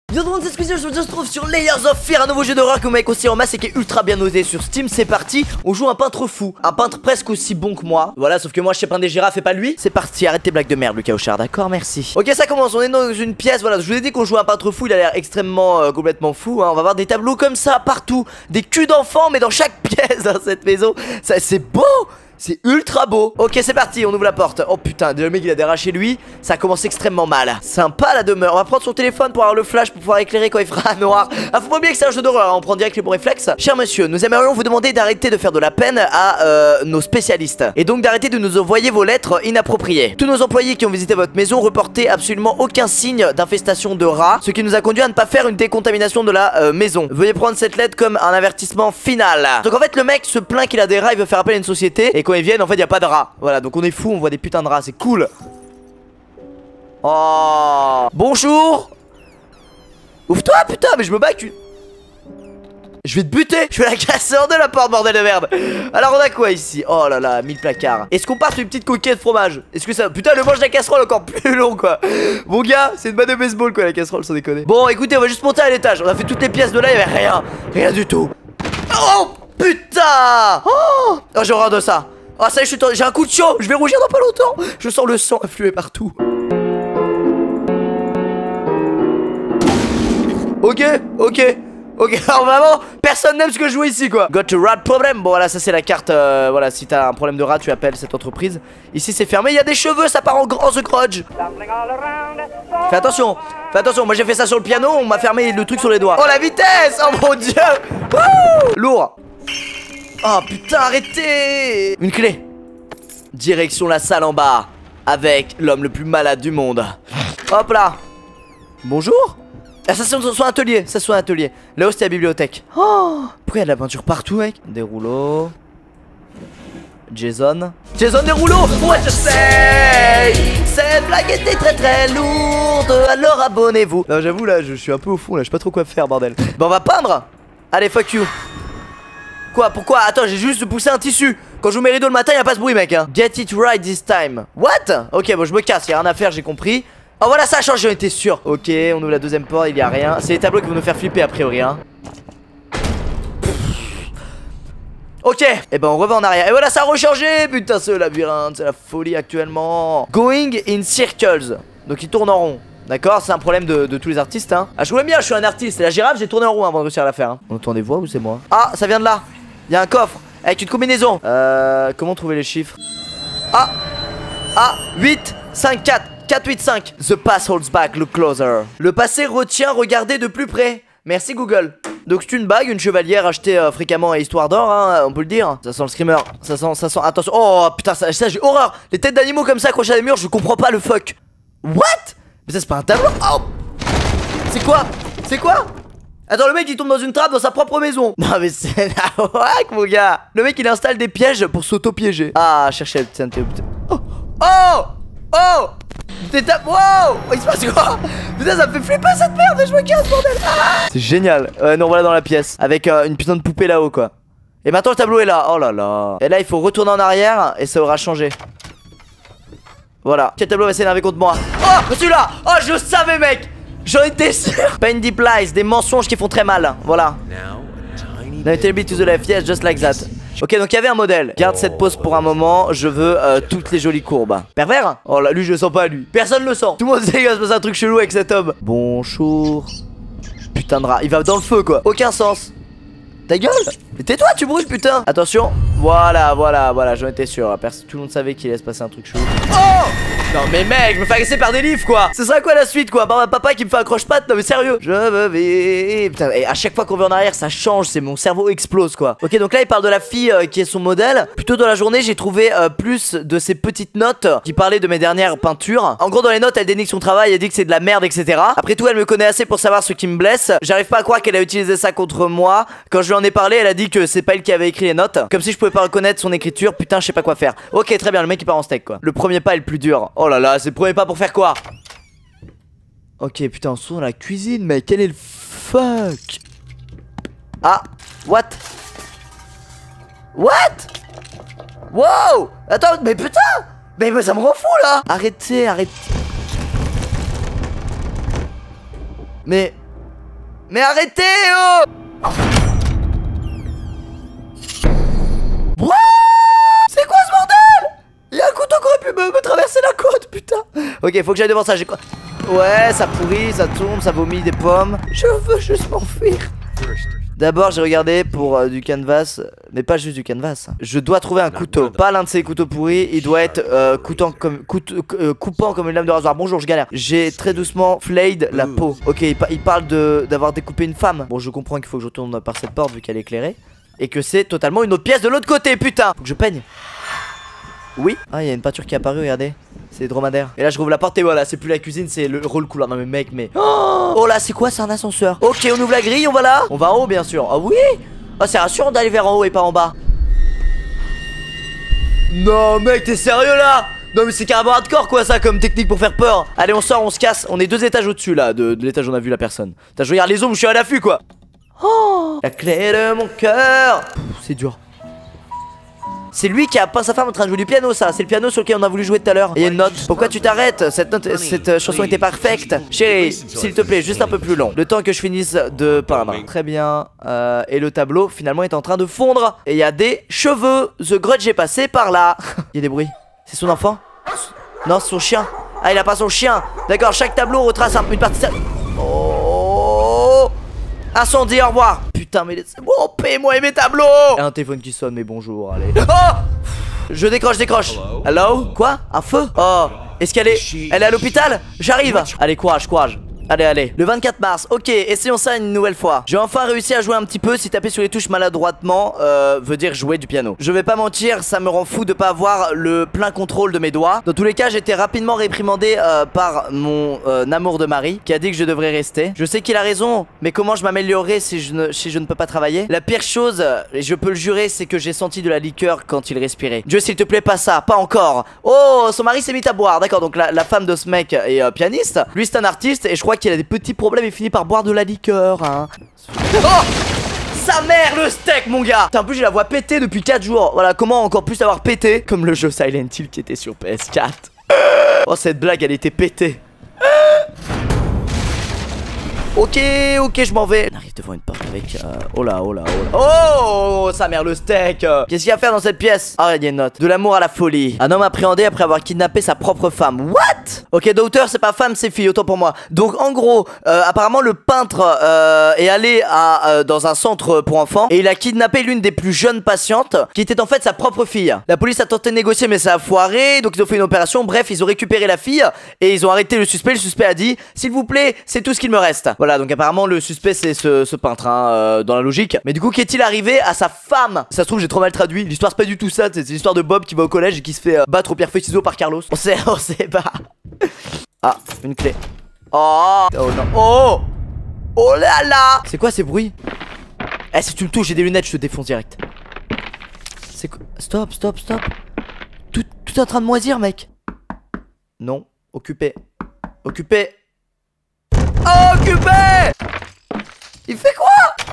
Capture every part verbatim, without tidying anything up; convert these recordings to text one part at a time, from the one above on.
Yo tout le monde, c'est Squeezie, je se trouve sur Layers of Fear, un nouveau jeu d'horreur que vous m'avez conseillé en masse et qui est ultra bien osé sur Steam. C'est parti, on joue un peintre fou, un peintre presque aussi bon que moi. Voilà, sauf que moi je sais peindre des girafes et pas lui. C'est parti, arrête tes blagues de merde Lucas Auchard, d'accord, merci. Ok, ça commence, on est dans une pièce, voilà, je vous ai dit qu'on joue un peintre fou, il a l'air extrêmement euh, complètement fou hein. On va voir des tableaux comme ça partout, des culs d'enfants mais dans chaque pièce dans cette maison. Ça, c'est beau. C'est ultra beau. Ok, c'est parti, on ouvre la porte. Oh putain, le mec il a déraché lui. Ça commence extrêmement mal. Sympa la demeure. On va prendre son téléphone pour avoir le flash pour pouvoir éclairer quand il fera noir. Ah, faut pas oublier que c'est un jeu d'horreur, hein. On prend direct les bons réflexes. Cher monsieur, nous aimerions vous demander d'arrêter de faire de la peine à euh, nos spécialistes. Et donc d'arrêter de nous envoyer vos lettres inappropriées. Tous nos employés qui ont visité votre maison reportaient absolument aucun signe d'infestation de rats, ce qui nous a conduit à ne pas faire une décontamination de la euh, maison. Veuillez prendre cette lettre comme un avertissement final. Donc en fait le mec se plaint qu'il a des rats, il veut faire appel à une société. Et quand ils viennent en fait il y a pas de rats. Voilà, donc on est fou, on voit des putains de rats, c'est cool. Oh, bonjour. Ouvre-toi putain, mais je me bats que tu... Je vais te buter. Je vais la casser en deux la porte, bordel de merde. Alors on a quoi ici? Oh là là, mille placards. Est-ce qu'on part sur une petite coquille de fromage? Est-ce que ça... Putain, le manche de la casserole encore plus long quoi. Mon gars, c'est une balle de baseball quoi la casserole, sans déconner. Bon écoutez, on va juste monter à l'étage. On a fait toutes les pièces de là, il y avait rien. Rien du tout. Oh putain. Oh, oh j'ai horreur de ça. Oh ça y est, j'ai un coup de chaud, je vais rougir dans pas longtemps. Je sens le sang affluer partout. Ok, ok, ok. Alors vraiment, personne n'aime ce que je joue ici quoi. Got a rat problem. Bon voilà, ça c'est la carte, euh, voilà, si t'as un problème de rat, tu appelles cette entreprise. Ici c'est fermé, il y a des cheveux, ça part en grand The Grudge. Fais attention, fais attention, moi j'ai fait ça sur le piano, on m'a fermé le truc sur les doigts. Oh la vitesse, oh mon dieu. Wouh, lourd. Oh putain, arrêtez. Une clé. Direction la salle en bas avec l'homme le plus malade du monde. Hop là. Bonjour. Ah ça c'est son atelier, ça c'est son atelier. Là-haut c'était la bibliothèque. Oh, pourquoi il y a de la peinture partout mec? Des rouleaux. Jason. Jason des rouleaux. What you say? Cette blague était très très lourde, alors abonnez-vous. Non j'avoue là je suis un peu au fond là, je sais pas trop quoi faire bordel. Bon on va peindre. Allez fuck you. Quoi? Pourquoi? Attends, j'ai juste poussé un tissu. Quand je vous mets rideau le matin, y'a pas ce bruit, mec. Hein. Get it right this time. What? Ok, bon, je me casse, y'a rien à faire, j'ai compris. Oh, voilà, ça a changé, j'en étais sûr. Ok, on ouvre la deuxième porte, il y a rien. C'est les tableaux qui vont nous faire flipper, a priori. Hein. Ok, et eh ben on revient en arrière. Et voilà, ça a rechangé. Putain, ce labyrinthe, c'est la folie actuellement. Going in circles. Donc, il tourne en rond. D'accord, c'est un problème de, de tous les artistes. Hein. Ah, je voulais bien, je suis un artiste. La girafe, j'ai tourné en rond avant de réussir à la faire. Hein. On entend des voix ou c'est moi? Ah, ça vient de là. Il y a un coffre avec une combinaison. Euh, comment trouver les chiffres? Ah, ah, huit, cinq, quatre, quatre, huit, cinq. The past holds back, look closer. Le passé retient, regardez de plus près. Merci Google. Donc c'est une bague, une chevalière achetée euh, fréquemment à Histoire d'Or, hein, on peut le dire. Ça sent le screamer, ça sent, ça sent, attention. Oh putain, ça, ça j'ai horreur. Les têtes d'animaux comme ça accrochées à des murs, je comprends pas le fuck. What? Mais ça c'est pas un tableau. Oh, c'est quoi? C'est quoi? Attends, le mec il tombe dans une trappe dans sa propre maison. Non mais c'est la wack mon gars. Le mec il installe des pièges pour s'auto-piéger. Ah, cherchez le putain. Oh, oh, oh. T'es ta... Wow. Il se passe quoi? Putain ça me fait flipper cette merde. Je me casse bordel. Ah, c'est génial. Euh, non voilà dans la pièce avec euh, une putain de poupée là-haut quoi. Et maintenant le tableau est là. Oh là là. Et là il faut retourner en arrière et ça aura changé. Voilà. Quel tableau va s'énerver contre moi? Oh celui-là. Oh je le savais mec. J'en étais sûr. Pain deep lies, des mensonges qui font très mal. Voilà. Now a little bit to the left, yes, just like that. Ok, donc il y avait un modèle. Garde cette pose pour un moment. Je veux euh, toutes les jolies courbes. Pervers? Oh là, lui, je le sens pas, lui. Personne le sent. Tout le monde sait qu'il va se passer un truc chelou avec cet homme. Bonjour. Putain de rat. Il va dans le feu, quoi. Aucun sens. Ta gueule. Mais tais-toi, tu brûles, putain. Attention. Voilà, voilà, voilà. J'en étais sûr. Tout le monde savait qu'il allait se passer un truc chelou. Oh! Non mais mec, je me fais agresser par des livres quoi. Ce sera quoi la suite quoi? Par ma papa qui me fait un croche-patte? Non mais sérieux. Je veux vivre. Putain, et à chaque fois qu'on va en arrière ça change, c'est mon cerveau explose quoi. Ok, donc là il parle de la fille euh, qui est son modèle. Plutôt dans la journée j'ai trouvé euh, plus de ces petites notes qui parlaient de mes dernières peintures. En gros dans les notes elle dénigre son travail, elle dit que c'est de la merde etc. Après tout elle me connaît assez pour savoir ce qui me blesse. J'arrive pas à croire qu'elle a utilisé ça contre moi. Quand je lui en ai parlé elle a dit que c'est pas elle qui avait écrit les notes. Comme si je pouvais pas reconnaître son écriture. Putain je sais pas quoi faire. Ok très bien, le mec il part en steak quoi. Le premier pas est le plus dur. Oh là là, c'est le premier pas pour faire quoi? Ok putain on se trouve dans la cuisine mec. Quel est le fuck? Ah what? What? Wow. Attends mais putain. Mais, mais ça me rend fou là. Arrêtez arrêtez. Mais Mais arrêtez, oh! What? C'est quoi ce bordel? Il y a un couteau qui aurait pu me, me traverser la côte, putain. Ok, faut que j'aille devant ça, j'ai quoi? Ouais, ça pourrit, ça tombe, ça vomit des pommes. Je veux juste m'enfuir. D'abord, j'ai regardé pour euh, du canvas, mais pas juste du canvas. Je dois trouver un couteau, pas l'un de ces couteaux pourris. Il doit être euh, coupant, comme, coute, euh, coupant comme une lame de rasoir. Bonjour, je galère. J'ai très doucement flayed la peau. Ok, il, il parle d'avoir découpé une femme. Bon, je comprends qu'il faut que je retourne par cette porte vu qu'elle est éclairée. Et que c'est totalement une autre pièce de l'autre côté, putain. Faut que je peigne. Oui. Ah, il y a une peinture qui est apparue, regardez. C'est des dromadaires. Et là, je rouvre la porte et voilà, c'est plus la cuisine, c'est le rôle couleur. Non, mais mec, mais. Oh, oh là, c'est quoi? C'est un ascenseur. Ok, on ouvre la grille, on va là. On va en haut, bien sûr. Ah oui. Ah, c'est rassurant d'aller vers en haut et pas en bas. Non, mec, t'es sérieux là? Non, mais c'est carrément hardcore, quoi, ça, comme technique pour faire peur. Allez, on sort, on se casse. On est deux étages au-dessus, là, de, de l'étage où on a vu la personne. Putain, je regarde les ombres, je suis à l'affût, quoi. Oh, la clé de mon cœur. C'est dur. C'est lui qui a peint sa femme en train de jouer du piano, ça. C'est le piano sur lequel on a voulu jouer tout à l'heure. Et il y a une note. Pourquoi tu t'arrêtes? Cette note, cette chanson était parfaite. Chérie, s'il te plaît, juste un peu plus long. Le temps que je finisse de peindre. Très bien. Euh, et le tableau, finalement, est en train de fondre. Et il y a des cheveux. The Grudge est passé par là. Il y a des bruits. C'est son enfant? Non, c'est son chien. Ah, il a pas son chien. D'accord, chaque tableau retrace un, une partie. Oh! Incendie, au revoir. Putain, mais laissez-moi en paix, moi et mes tableaux. Et un téléphone qui sonne, mais bonjour, allez. Oh! Je décroche, je décroche. Hello? Quoi? Un feu? Oh, est-ce qu'elle est... Elle est à l'hôpital? J'arrive. Allez, courage, courage. Allez, allez. Le vingt-quatre mars, ok, essayons ça une nouvelle fois. J'ai enfin réussi à jouer un petit peu. Si taper sur les touches maladroitement euh, veut dire jouer du piano. Je vais pas mentir, ça me rend fou de pas avoir le plein contrôle de mes doigts. Dans tous les cas, j'ai été rapidement réprimandé euh, par mon euh, amour de mari qui a dit que je devrais rester. Je sais qu'il a raison, mais comment je m'améliorerai si je ne si je ne peux pas travailler? La pire chose, et je peux le jurer, c'est que j'ai senti de la liqueur quand il respirait. Dieu s'il te plaît, pas ça, pas encore. Oh, son mari s'est mis à boire. D'accord, donc la, la femme de ce mec est euh, pianiste. Lui c'est un artiste et je crois qu'il a des petits problèmes et finit par boire de la liqueur, hein. Oh, sa mère, le steak, mon gars. Putain, en plus j'ai la voix pétée depuis quatre jours. Voilà, comment encore plus avoir pété comme le jeu Silent Hill qui était sur P S quatre. Oh, cette blague elle était pétée. Ok, ok, je m'en vais. On arrive devant une porte avec... Euh... Oh là, oh là, oh là. Oh, sa mère, le steak. Qu'est-ce qu'il y a à faire dans cette pièce? Ah, il y a une note. De l'amour à la folie. Un homme appréhendé après avoir kidnappé sa propre femme. What? Ok, daughter, c'est pas femme, c'est fille, autant pour moi. Donc, en gros, euh, apparemment, le peintre euh, est allé à, euh, dans un centre pour enfants et il a kidnappé l'une des plus jeunes patientes qui était en fait sa propre fille. La police a tenté de négocier, mais ça a foiré. Donc, ils ont fait une opération. Bref, ils ont récupéré la fille et ils ont arrêté le suspect. Le suspect a dit, s'il vous plaît, c'est tout ce qu'il me reste. Voilà, donc apparemment le suspect c'est ce, ce peintre hein, euh, dans la logique. Mais du coup qu'est-il arrivé à sa femme? Ça se trouve j'ai trop mal traduit. L'histoire c'est pas du tout ça. C'est l'histoire de Bob qui va au collège et qui se fait euh, battre au pierre feuille ciseaux par Carlos. On sait, on sait pas. Ah, une clé. Oh, oh non. Oh, oh là là. C'est quoi ces bruits? Eh, si tu me touches j'ai des lunettes, je te défonce direct. C'est quoi? Stop, stop, stop. Tout, tout est en train de moisir mec. Non, occupé. Occupé. Occupé. Il fait quoi?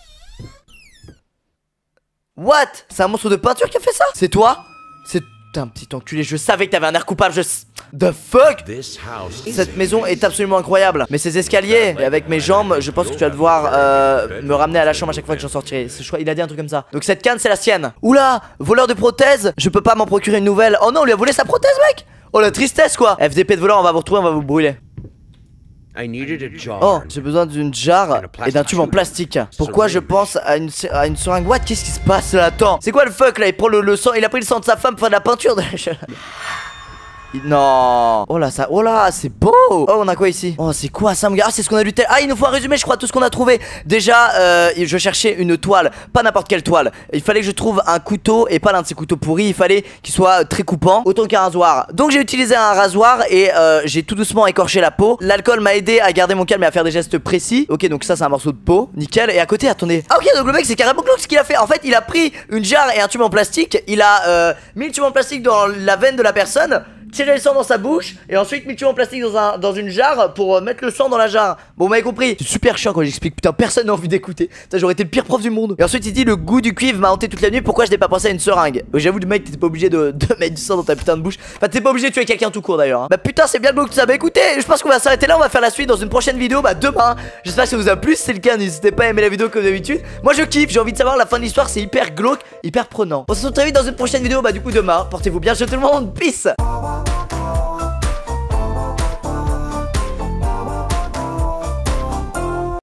What? C'est un monstre de peinture qui a fait ça? C'est toi? C'est un petit enculé, je savais que t'avais un air coupable, je... The fuck? Cette maison est absolument incroyable. Mais ces escaliers, et avec mes jambes, je pense que tu vas devoir euh, me ramener à la chambre à chaque fois que j'en sortirai. Il a dit un truc comme ça. Donc cette canne c'est la sienne. Oula, voleur de prothèse. Je peux pas m'en procurer une nouvelle. Oh non, on lui a volé sa prothèse mec. Oh la tristesse quoi. F D P de voleur, on va vous retrouver, on va vous brûler. Oh, j'ai besoin d'une jarre et d'un tube en plastique. Pourquoi je pense à une, à une seringue? What? Qu'est-ce qui se passe là? Attends, c'est quoi le fuck là? Il prend le, le sang, il a pris le sang de sa femme pour faire de la peinture. Non. Oh là ça, oh là c'est beau. Oh on a quoi ici? Oh c'est quoi ça mon gars? Ah c'est ce qu'on a lu tel. Ah il nous faut un résumé je crois tout ce qu'on a trouvé. Déjà euh, je cherchais une toile. Pas n'importe quelle toile. Il fallait que je trouve un couteau et pas l'un de ces couteaux pourris. Il fallait qu'il soit très coupant autant qu'un rasoir. Donc j'ai utilisé un rasoir et euh, j'ai tout doucement écorché la peau. L'alcool m'a aidé à garder mon calme et à faire des gestes précis. Ok donc ça c'est un morceau de peau. Nickel. Et à côté attendez. Ah ok donc le mec c'est carrément glauque ce qu'il a fait. En fait il a pris une jarre et un tube en plastique. Il a euh, mis le tube en plastique dans la veine de la personne. tirer le sang dans sa bouche et ensuite mettre en plastique dans, un, dans une jarre pour euh, mettre le sang dans la jarre. Bon, vous m'avez compris. C'est super chiant quand j'explique. Putain, personne n'a envie d'écouter. J'aurais été le pire prof du monde. Et ensuite, il dit le goût du cuivre m'a hanté toute la nuit. Pourquoi je n'ai pas pensé à une seringue? J'avoue, le mec, t'étais pas obligé de, de mettre du sang dans ta putain de bouche. Enfin, t'es pas obligé de tuer quelqu'un tout court d'ailleurs. Hein. Bah, putain, c'est bien le beau que tout ça. Bah, écoutez, je pense qu'on va s'arrêter là. On va faire la suite dans une prochaine vidéo. Bah, demain. J'espère que ça vous a plu. Si c'est le cas, n'hésitez pas à aimer la vidéo comme d'habitude. Moi, je kiffe. J'ai envie de savoir la fin de l'histoire. C'est hyper glauque, hyper prenant. On se retrouve très vite dans une prochaine vidéo. Bah, du coup, demain. Portez-vous bien, ciao tout le monde. Peace.